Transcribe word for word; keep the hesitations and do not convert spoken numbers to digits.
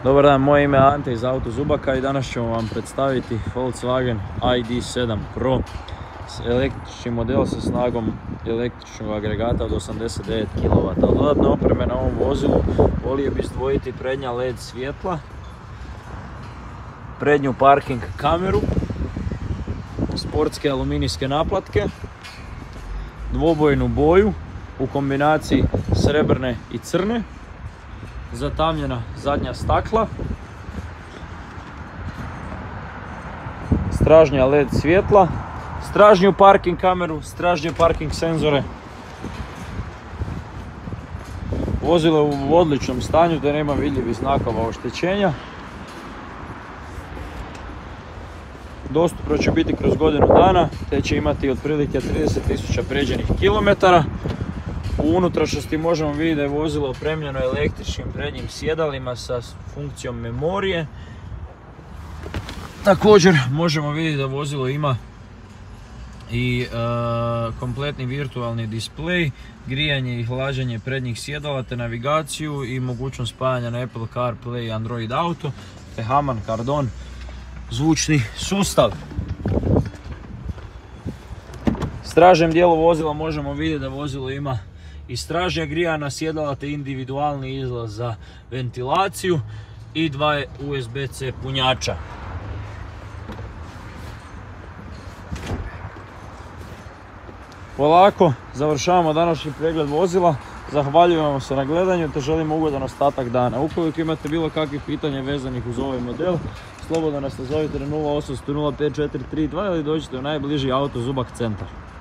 Dobar dan, moje ime je Ante iz Auto Zubaka i danas ćemo vam predstaviti Volkswagen I D sedam Pro električni model sa snagom električnog agregata od osamdeset devet kilovata. Od dodatne opreme na ovom vozilu volio bih izdvojiti prednja L E D svjetla, prednju parking kameru, sportske aluminijske naplatke, dvobojnu boju u kombinaciji srebrne i crne, zatamljena zadnja stakla, stražnja L E D svjetla, stražnju parking kameru, stražnje parking senzore. Vozilo je u odličnom stanju da nema vidljivih znakova oštećenja. Dostupno će biti kroz godinu dana te će imati otprilike trideset tisuća pređenih kilometara. U unutrašnjosti možemo vidjeti da je vozilo opremljeno električnim prednjim sjedalima sa funkcijom memorije. Također možemo vidjeti da vozilo ima i e, kompletni virtualni displej, grijanje i hlađenje prednjih sjedala te navigaciju i mogućnost spajanja na Apple CarPlay i Android Auto te Harman Kardon zvučni sustav. U stražnjem dijelu vozila možemo vidjeti da vozilo ima i stražnja grijana sjedala te individualni izlaz za ventilaciju i dva U S B C punjača. Polako završavamo današnji pregled vozila. Zahvaljujemo vam se na gledanju te želimo ugodan ostatak dana. Ukoliko imate bilo kakvih pitanja vezanih uz ovaj model, slobodno nas nazovite na nula osam nula nula pet četiri tri dva ili dođite u najbliži Auto Zubak centar.